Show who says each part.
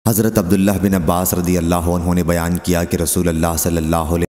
Speaker 1: हज़रत अब्दुल्लाह बिन अब्बास रज़ी अल्लाह अन्हु ने बयान किया कि रसूल अल्लाह सल्लल्लाहु अलैहि